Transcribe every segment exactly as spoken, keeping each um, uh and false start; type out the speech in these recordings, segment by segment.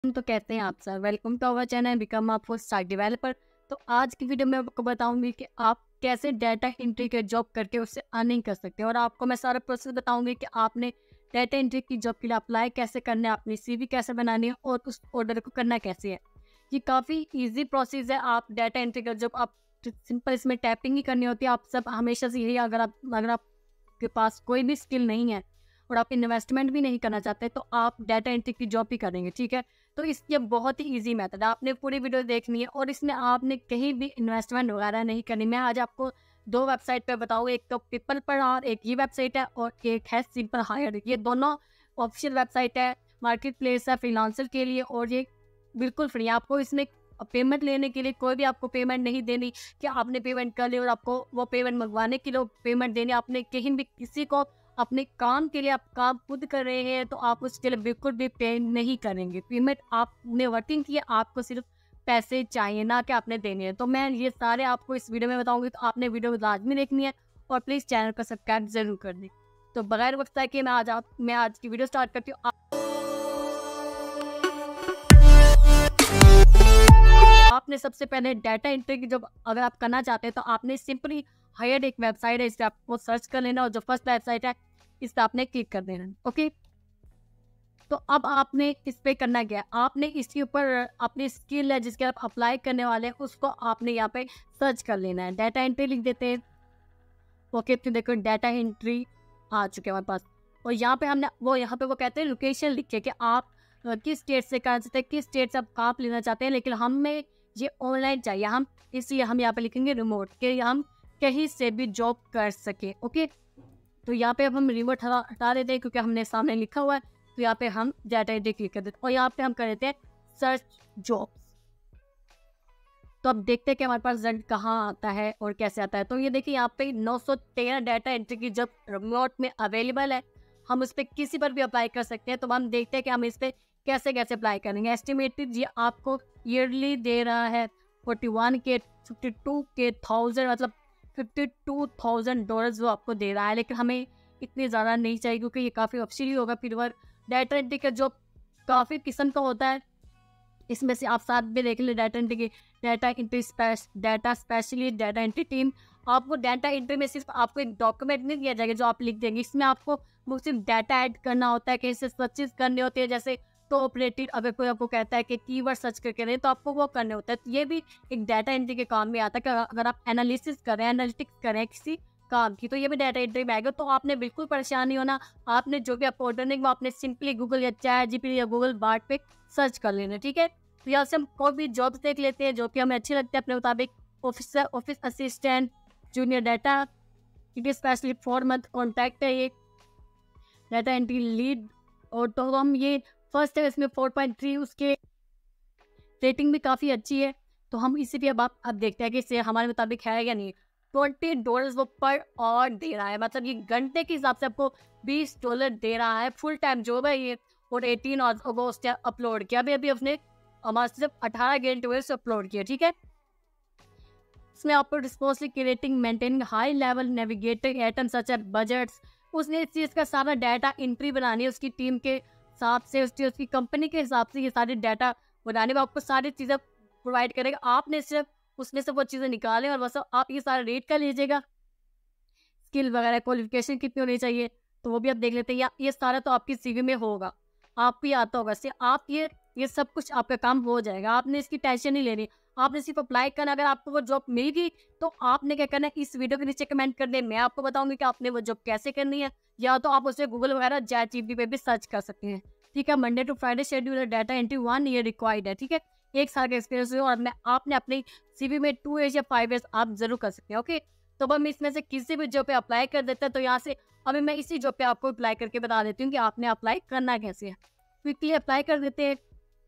तो कहते हैं आप sir welcome to our channel become आप फुल स्टैक डेवलपर। तो आज की वीडियो में आपको बताऊंगी कि आप कैसे डाटा एंट्री के जॉब करके उससे अर्निंग कर सकते हैं, और आपको मैं सारा प्रोसेस बताऊंगी कि आपने डाटा एंट्री की जॉब के लिए अप्लाई कैसे करना है, अपनी सीवी कैसे बनानी है और उस ऑर्डर को करना कैसे है। ये काफ़ी ईजी प्रोसेस है। आप डाटा एंट्री का जॉब आप सिंपल इसमें टैपिंग ही करनी होती है। आप सब हमेशा से यही, अगर आप अगर आपके पास कोई भी स्किल नहीं है और आप इन्वेस्टमेंट भी नहीं करना चाहते तो आप डाटा एंट्री की जॉब भी करेंगे, ठीक है। तो इस ये बहुत ही इजी मेथड है, आपने पूरी वीडियो देखनी है और इसमें आपने कहीं भी इन्वेस्टमेंट वगैरह नहीं करनी। मैं आज आपको दो वेबसाइट पे बताऊंगा, एक तो पीपल पर और एक ये वेबसाइट है और एक है सिंपल हायर। ये दोनों ऑफिशियल वेबसाइट है, मार्केट प्लेस है फ्रीलांसर के लिए, और ये बिल्कुल फ्री है। आपको इसमें पेमेंट लेने के लिए कोई भी आपको पेमेंट नहीं देनी कि आपने पेमेंट कर ली और आपको वो पेमेंट मंगवाने के लिए पेमेंट देनी। आपने कहीं भी किसी को अपने काम के लिए, आप काम खुद कर रहे हैं तो आप उसके लिए बिल्कुल भी पे नहीं करेंगे। पेमेंट आपने वर्किंग की है, आपको सिर्फ पैसे चाहिए, ना कि आपने देने हैं। तो मैं ये सारे आपको इस वीडियो में बताऊंगी, तो आपने वीडियो लाजमी देखनी है और प्लीज़ चैनल को सब्सक्राइब जरूर कर दें। तो बगैर वक्त है कि मैं आज आप मैं आज की वीडियो स्टार्ट करती हूँ। आपने सबसे पहले डाटा एंट्री की जब अगर आप करना चाहते हैं तो आपने सिंपली हायर एक वेबसाइट है, इस पर आपको सर्च कर लेना और जो फर्स्ट वेबसाइट है इस पर आपने क्लिक कर देना। ओके, तो अब आपने इस पर करना क्या है, आपने इसके ऊपर अपनी स्किल है जिसके आप अप्लाई करने वाले हैं उसको आपने यहाँ पे सर्च कर लेना है। डाटा एंट्री लिख देते हैं। ओके, तो देखो डाटा एंट्री आ चुके हैं हमारे पास, और यहाँ पे हमने वो यहाँ पे वो कहते हैं लोकेशन लिखे कि आप अ, किस स्टेट से कर सकते हैं, किस स्टेट से आप काम लेना चाहते हैं, लेकिन हमें ये ऑनलाइन चाहिए। हम इसलिए हम यहाँ पे लिखेंगे रिमोट, कि हम कहीं से भी जॉब कर सके। ओके, तो यहाँ पे अब हम रिमोट हटा हटा देते हैं क्योंकि हमने सामने लिखा हुआ है। तो यहाँ पे हम डाटा एंट्री क्लिक कर देते हैं और यहाँ पे हम कर देते हैं सर्च जॉब्स। तो अब देखते हैं कि हमारे पास रिजल्ट कहाँ आता है और कैसे आता है। तो ये देखिए यहाँ पे नौ सौ तेरह डाटा एंट्री की जॉब रिमोट में अवेलेबल है। हम उस पर किसी पर भी अप्लाई कर सकते हैं। तो हम देखते हैं कि हम इस पर कैसे कैसे अप्लाई करेंगे। एस्टिमेटेड ये आपको ईयरली दे रहा है फोर्टी वन के फिफ्टी टू के थाउजेंड, मतलब फिफ्टी टू थाउजेंड डॉलर्स वो आपको दे रहा है, लेकिन हमें इतनी ज़्यादा नहीं चाहिए क्योंकि ये काफ़ी ऑप्शनली होगा। फिर वह डाटा एंट्री का जॉब काफ़ी किस्म का होता है, इसमें से आप साथ में देख लें डाटा एंट्री की data entry spec data specialist, data entry team. आपको डाटा एंट्री में सिर्फ आपको एक डॉक्यूमेंट नहीं दिया जाएगा जो आप लिख देंगे, इसमें आपको वो सिर्फ डाटा ऐड करना होता है, कैसे सर्चेज करने होते हैं। जैसे टॉप रेटेड अगर कोई आपको कहता है कि कीवर्ड सर्च करके दें तो आपको वो करने होता है। तो ये भी एक डाटा एंट्री के काम में आता है कि अगर आप एनालिसिस करें, एनालिटिक्स करें किसी काम की, तो ये भी डाटा एंट्री में आएगा। तो आपने बिल्कुल परेशान नहीं होना। आपने जो भी आपको ऑर्डर नहीं वो आपने सिंपली गूगल या चैट जीपीटी या गूगल बार्ड पे सर्च कर लेना, ठीक है। तो यहाँ से हम कोई भी जॉब्स देख लेते हैं जो कि हमें अच्छी लगती है अपने मुताबिक। Officer, office assistant, junior data specialist, four month contact है ये डाटा एंट्री लीड। और तो हम ये फर्स्ट है, इसमें फोर पॉइंट थ्री उसके रेटिंग भी काफ़ी अच्छी है। तो हम इसी भी अब आप अब देखते हैं कि इससे हमारे मुताबिक है या नहीं। ट्वेंटी डॉलर वो पर आवर दे रहा है, मतलब ये घंटे के हिसाब से आपको बीस डॉलर दे रहा है। फुल टाइम जॉब है ये, और एटीन अगस्त अपलोड किया अभी अभी अपने हमारे सिर्फ अठारह घंटे से अपलोड किया, ठीक है। इसमें आपको responsibly creating maintaining high level navigating item such as budgets. उसने इस चीज़ का सारा डाटा एंट्री बनानी है उसकी टीम के हिसाब से, उसकी उसकी कंपनी के हिसाब से ये सारे डाटा बनाने में आपको सारी चीज़ें प्रोवाइड करेगा। आपने सिर्फ उसमें से वो चीज़ें निकालें और बस आप ये सारा रेट कर लीजिएगा। स्किल वगैरह क्वालिफिकेशन कितनी होनी चाहिए तो वो भी आप देख लेते हैं। या ये सारा तो आपकी सीवी में होगा, आप भी आता होगा से आप ये ये सब कुछ आपका काम हो जाएगा। आपने इसकी टेंशन नहीं लेनी, आपने सिर्फ अप्लाई करना। अगर आपको वो जॉब मिल गई तो आपने क्या करना है, इस वीडियो के नीचे कमेंट कर दे, मैं आपको बताऊंगी कि आपने वो जॉब कैसे करनी है। या तो आप उसे गूगल वगैरह चैट जीपीटी पे भी सर्च कर सकते हैं, ठीक है। Monday to Friday schedule data entry one year required है, ठीक है। एक साल का एक्सपीरियंस हो और मैं आपने अपनी सीवी में टू ईयर्स या फाइव ईयर्स आप जरूर कर सकते हैं, ओके। तो अब हम इसमें से किसी भी जॉब पे अप्लाई कर देते हैं। तो यहाँ से अभी मैं इसी जॉब पे आपको अप्लाई करके बता देती हूँ कि आपने अप्लाई करना कैसे है। क्विकली अप्लाई कर देते हैं।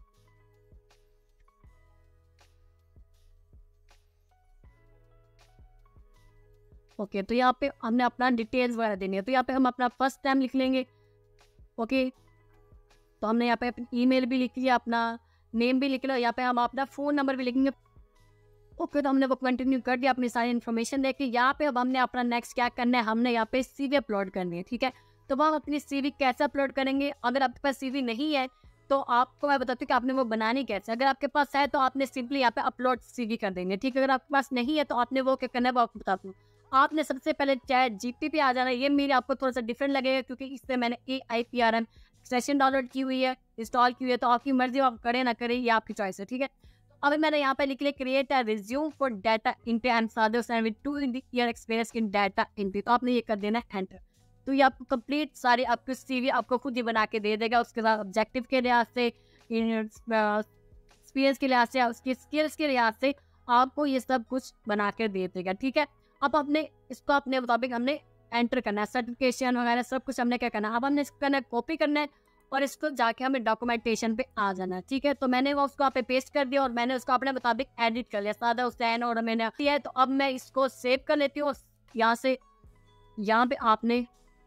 ओके, तो यहाँ पे हमने अपना डिटेल्स वगैरह देनी है। तो यहाँ पे हम अपना फर्स्ट टाइम लिख लेंगे, ओके। तो हमने यहाँ पे अपनी ईमेल भी लिख लिया, अपना नेम भी लिख लिया, यहाँ पे हम अपना फ़ोन नंबर भी लिखेंगे। ओके, तो हमने वो कंटिन्यू कर दिया, अपनी सारी इन्फॉर्मेशन देख ली। यहाँ पे अब हमने अपना नेक्स्ट क्या करना है, हमने यहाँ पे सीवी अपलोड करनी है, ठीक है। तो अब हम अपनी सीवी कैसे अपलोड करेंगे, अगर आपके पास सीवी नहीं है तो आपको मैं बताती हूँ कि आपने वो बनानी कैसे। अगर आपके पास है तो आपने सिंपली यहाँ पे अपलोड सीवी कर देंगे, ठीक है। अगर आपके पास नहीं है तो आपने वो क्या करना है वो आपको बताती हूँ। आपने सबसे पहले चैट जीपीटी पे आ जाना है। ये मेरे आपको थोड़ा सा डिफरेंट लगेगा क्योंकि इससे मैंने A I P R M extension download की हुई है, इंस्टॉल की हुई है, तो आपकी मर्जी आप करें ना करें, ये आपकी चॉइस है, ठीक है। अभी मैंने यहाँ पे लिख लिया create a resume for data entry and fathers and with two year experience in data entry, तो आपने ये कर देना है एंटर। तो ये आपको कंप्लीट सारी आपकी सीवी आपको खुद ही बना के दे देगा। उसके साथ ऑब्जेक्टिव के लिहाज से, एक्सपीरियंस के लिहाज से, उसकी स्किल्स के लिहाज से आपको ये सब कुछ बना के दे देगा, ठीक है। अब अपने इसको अपने मुताबिक हमने एंटर करना है, सर्टिफिकेशन वगैरह सब कुछ हमने क्या करना है, अब हमने इसको करना है कॉपी करना है और इसको जाके हमें डॉक्यूमेंटेशन पे आ जाना है, ठीक है। तो मैंने वो उसको यहाँ पे पेस्ट कर दिया और मैंने उसको अपने मुताबिक एडिट कर लिया, सादा हुसैन और मैंने किया है। तो अब मैं इसको सेव कर लेती हूँ। यहाँ से यहाँ पे आपने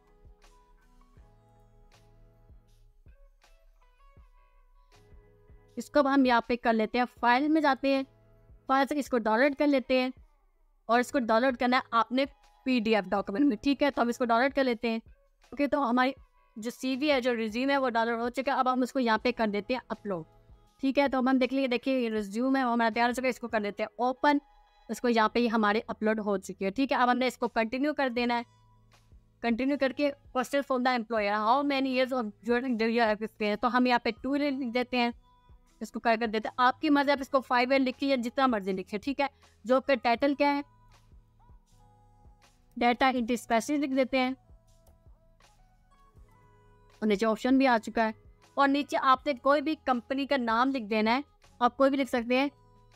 इसको अब हम यहाँ पे कर लेते हैं, फाइल में जाते हैं, फाइल से इसको डाउनलोड कर लेते हैं और इसको डाउनलोड करना है आपने पीडीएफ डॉक्यूमेंट में, ठीक है। तो हम इसको डाउनलोड कर लेते हैं। ओके, तो हमारी जो सीवी है, जो रिज्यूम है, वो डाउनलोड हो चुका है। अब हम इसको यहाँ पे कर देते हैं अपलोड, ठीक है। तो अब हम देख लीजिए, देखिए ये रिज्यूम है वो हमारा तैयार हो चुका है। इसको कर देते हैं ओपन, इसको यहाँ पे ही हमारे अपलोड हो चुकी है, ठीक है। अब हमने इसको कंटिन्यू कर देना है। कंटिन्यू करके question from the employer, how many years of joining experience, तो हम यहाँ पे टू ईयर लिख देते हैं। इसको कर कर देते हैं, आपकी मर्जी, आप इसको फाइव ईयर लिखिए जितना मर्जी लिखिए, ठीक है। जॉब का टाइटल क्या है, डाटा एंट्री स्पेशलिस्ट लिख देते हैं और नीचे ऑप्शन भी आ चुका है। और नीचे आपने कोई भी कंपनी का नाम लिख देना है, आप कोई भी लिख सकते हैं।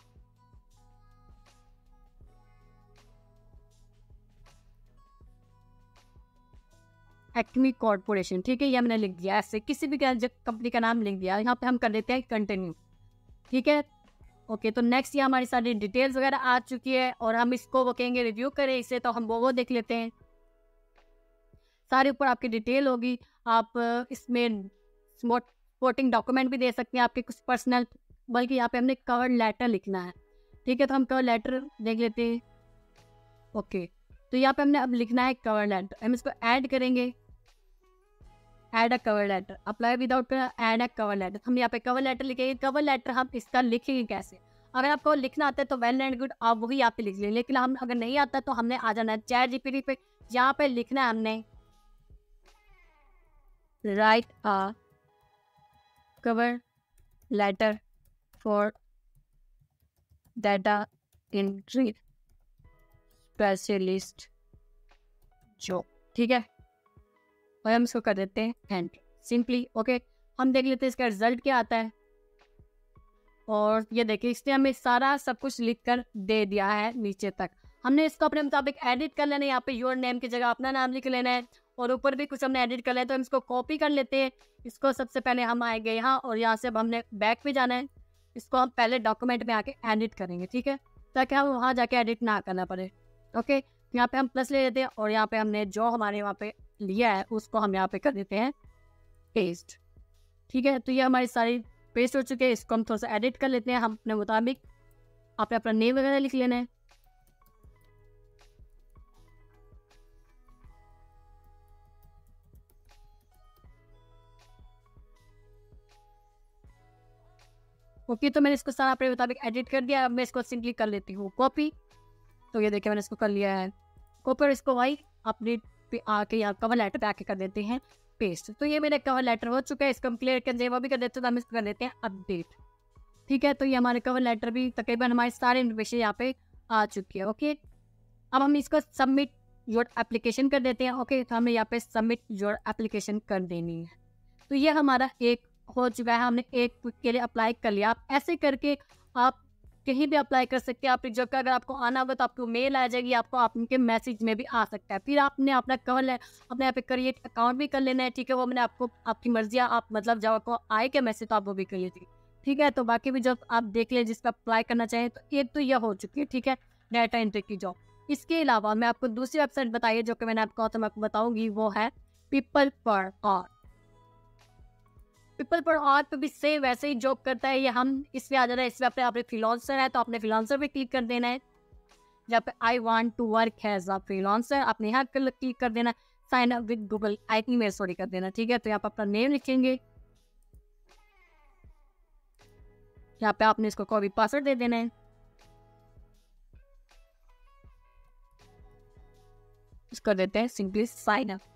एक्मी कॉर्पोरेशन, ठीक है, ये हमने लिख दिया। ऐसे किसी भी कंपनी का नाम लिख दिया। यहाँ पे हम कर देते हैं कंटिन्यू, ठीक है। ओके, तो नेक्स्ट ये हमारी सारी डिटेल्स वगैरह आ चुकी है और हम इसको वो कहेंगे रिव्यू करें इसे, तो हम वो वो देख लेते हैं। सारे ऊपर आपकी डिटेल होगी। आप इसमें सपोर्टिंग डॉक्यूमेंट भी दे सकते हैं, आपके कुछ पर्सनल, बल्कि यहाँ पे हमने कवर लेटर लिखना है, ठीक है। तो हम कवर लेटर देख लेते हैं। ओके, तो यहाँ पे हमने अब लिखना है कवर लेटर। हम इसको ऐड करेंगे, add a cover letter, apply without add a cover letter. हम यहाँ पे कवर लेटर लिखेंगे। कवर लेटर हम इसका लिखेंगे कैसे, अगर आपको लिखना आता है तो वेल एंड गुड, आप वही यहाँ पे लिख लें। लेकिन हम अगर नहीं आता तो हमने आ जाना है चैट जीपीटी पे। यहाँ पे लिखना है हमने write a cover letter for data entry specialist job, ठीक है। और हम इसको कर देते हैं एंड सिंपली। ओके, हम देख लेते हैं इसका रिजल्ट क्या आता है। और ये देखिए, इसने हमें सारा सब कुछ लिख कर दे दिया है नीचे तक। हमने इसको अपने मुताबिक एडिट कर लेना है। यहाँ पे योर नेम की जगह अपना नाम लिख लेना है और ऊपर भी कुछ हमने एडिट कर लेना है। तो हम इसको कॉपी कर लेते हैं। इसको सबसे पहले हम आएंगे यहाँ और यहाँ से अब हमने बैक पे जाना है। इसको हम पहले डॉक्यूमेंट में आके एडिट करेंगे, ठीक है, ताकि हम वहाँ जाके एडिट ना करना पड़े। ओके, यहाँ पे हम प्लस ले लेते हैं और यहाँ पे हमने जो हमारे वहाँ पे लिया है उसको हम यहाँ पे कर देते हैं पेस्ट, ठीक है। तो ये हमारी सारी पेस्ट हो चुके हैं। इसको हम थोड़ा सा एडिट कर लेते हैं हम अपने मुताबिक। आपने अपना नेम वगैरह लिख लेना है। ओके, तो मैंने इसको सारा अपने मुताबिक एडिट कर दिया। अब मैं इसको सिंपली कर लेती हूँ कॉपी। तो ये देखिए मैंने इसको कर लिया है कॉपी और इसको वही अपने पे आके यहाँ कवर लेटर पे आके कर देते हैं पेस्ट। तो ये मेरा कवर लेटर हो चुका है। इसको हम क्लियर कर वो भी कर देते हैं। तो हम इसको कर देते हैं अपडेट, ठीक है। तो ये हमारे कवर लेटर भी तकरीबन हमारे सारे इन्फॉर्मेशन यहाँ पे आ चुकी है। ओके, अब हम इसको सबमिट योर एप्लीकेशन कर देते हैं। ओके, तो हमें यहाँ पे सबमिट योर एप्लीकेशन कर देनी है। तो ये हमारा एक हो चुका है, हमने एक के लिए अप्लाई कर लिया। आप ऐसे करके आप कहीं भी अप्लाई कर सकते हैं। आप जब का अगर आपको आना होगा तो आपको मेल आ जाएगी, आपको आपके मैसेज में भी आ सकता है। फिर आपने अपना कवर अपने यहाँ पे क्रिएट अकाउंट भी कर लेना है, ठीक है। वो मैंने आपको आपकी मर्जी, आप मतलब जब आपको आए के मैसेज तो आप वो भी कर लीजिए, ठीक है। तो बाकी भी जब आप देख लें जिस पर अप्लाई करना चाहें, तो एक तो यह हो चुकी है, ठीक है, डाटा एंट्री की जॉब। इसके अलावा मैं आपको दूसरी वेबसाइट बताइए जो कि मैंने आपको तो मैं आपको बताऊंगी, वो है people per hour. People per hour पे भी सेम वैसे ही जॉब करता है। ये हम इसमें आ जाना है। इसमें अपने अपने फ्रीलांसर है तो आपने फ्रीलांसर पे क्लिक कर देना है। जहाँ पे I want to work as a freelancer, आपने यहाँ क्लिक कर देना। Sign up with Google I email sorry कर देना, ठीक है। तो यहाँ पर अपना नेम लिखेंगे यहाँ पे आपने इसको कॉपी पासवर्ड दे देना है। इसको देते हैं सिंपली साइन अप।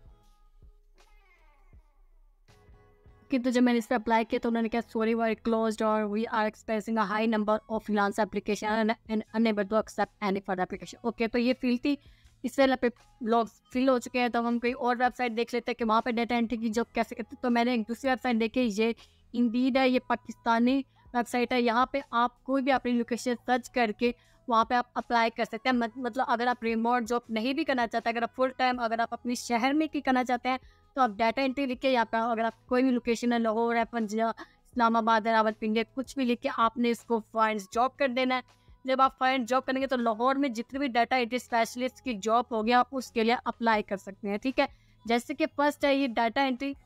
किंतु जब मैंने इस पर अप्लाई किया तो उन्होंने कहा सॉरी वी आर क्लोज्ड और we are expecting a high number of freelance application and unable to accept any further application. Okay, तो ये फील्ड थी, इस तरह पे लोग फिल हो चुके हैं। तो हम कोई और वेबसाइट देख लेते हैं कि वहाँ पे डाटा एंट्री की जॉब कैसे करते हैं। तो मैंने एक दूसरी वेबसाइट देखी, ये इंडीड है, ये पाकिस्तानी वेबसाइट है। यहाँ पे आप कोई भी अपनी लोकेशन सर्च करके वहाँ पे आप अप्लाई कर सकते हैं। मतलब अगर आप रिमोट जॉब नहीं भी करना चाहते, अगर आप फुल टाइम अगर आप अपने शहर में की करना चाहते हैं तो आप डाटा एंट्री लिख के यहाँ पे अगर आप कोई भी लोकेशन है, लाहौर है, पंजाब, इस्लामाबाद है, रावलपिंडी है, कुछ भी लिख के आपने इसको फाइंड जॉब कर देना है। जब आप फाइंड जॉब करेंगे तो लाहौर में जितनी भी डाटा एंट्री स्पेशलिस्ट की जॉब होगी आप उसके लिए अप्लाई कर सकते हैं। ठीक है, जैसे कि फर्स्ट है ये डाटा एंट्री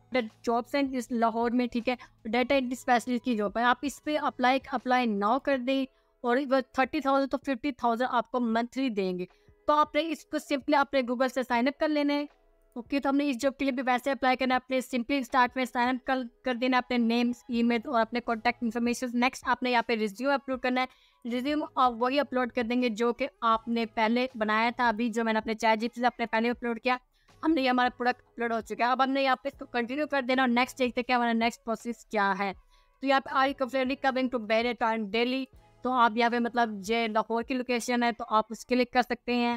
जॉब्स हैं इस लाहौर में। ठीक है, डाटा एंट्री स्पेशलिस्ट की जॉब है, आप इस पर अप्लाई अप्लाई नाउ कर दें और वो thirty thousand to fifty thousand आपको मंथली देंगे। तो आपने इसको सिंपली अपने गूगल से साइन अप कर लेना है। ओके, तो हमने इस जॉब के लिए भी वैसे अप्लाई करना है। आपने सिंपली स्टार्ट में साइन अप कर कर देना अपने नेम्स, ईमेल और अपने कॉन्टैक्ट इन्फॉर्मेशन। नेक्स्ट आपने यहाँ पे रिज्यूम अपलोड करना है। रिज्यूम आप वही अपलोड कर देंगे जो कि आपने पहले बनाया था, अभी जो मैंने अपने चैट जीपीटी से अपने पहले अपलोड किया। हमने ये हमारा प्रोडक्ट अपलोड हो चुका है। अब हमने यहाँ पे इसको कंटिन्यू कर देना और नेक्स्ट देखते हैं कि हमारा नेक्स्ट प्रोसेस क्या है। तो यहाँ पे are you comfortably coming to beret and Delhi, तो आप यहाँ पे मतलब जे लाहौर की लोकेशन है तो आप उस क्लिक कर सकते हैं।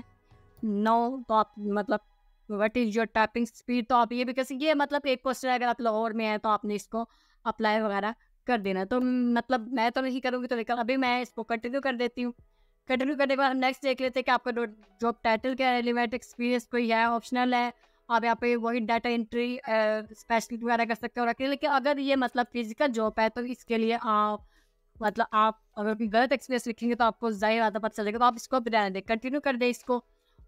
नो, तो आप मतलब what is your typing speed, तो आप ये भी कर सकते। ये मतलब एक क्वेश्चन है, अगर आप लाहौर में हैं तो आपने इसको अप्लाई वगैरह कर देना। तो मतलब मैं तो नहीं करूँगी, तो लेकिन अभी मैं इसको कंटिन्यू कर देती हूँ। कंटिन्यू करने के बाद हम नेक्स्ट देख लेते हैं कि आपका जॉब टाइटल क्या है, रिलेवेंट एक्सपीरियंस कोई है, ऑप्शनल है। आप यहाँ पे वही डाटा एंट्री स्पेशलिस्ट वगैरह कर सकते हो रखिए। लेकिन अगर ये मतलब फिजिकल जॉब है तो इसके लिए आप मतलब आप अगर कोई गलत एक्सपीरियंस लिखेंगे तो आपको ज़ाहिर आता पता चलेगा। तो आप इसको भी रहने दें, कंटिन्यू कर दें इसको।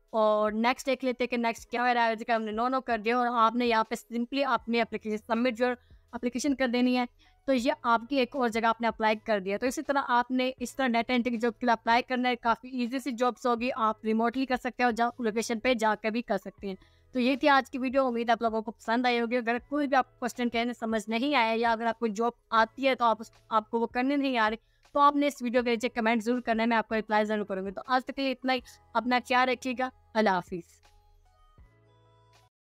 और नेक्स्ट देख लेते हैं कि नेक्स्ट क्या हो रहा है। जैसे हमने नो नो कर दिया और आपने यहाँ पे सिंपली अपनी एप्लीकेशन सबमिट जो एप्लीकेशन कर देनी है। तो ये आपकी एक और जगह आपने अप्लाई कर दिया। तो इसी तरह आपने इस तरह डाटा एंट्री की जॉब के लिए अप्लाई करना है। काफ़ी ईजी सी जॉब्स होगी, आप रिमोटली कर सकते हो, जहाँ लोकेशन पे जाकर भी कर सकते हैं। तो ये थी आज की वीडियो, उम्मीद आप लोगों को पसंद आई होगी। अगर कोई भी आपको क्वेश्चन कहने समझ नहीं आया या अगर आपको जॉब आती है तो आप उस आपको वो करने नहीं आ रही, तो आपने इस वीडियो के नीचे कमेंट जरूर करना है, मैं आपको रिप्लाई जरूर करूँगी। तो आज तक के लिए इतना ही, अपना ख्याल रखिएगा, अल्लाह हाफिज़।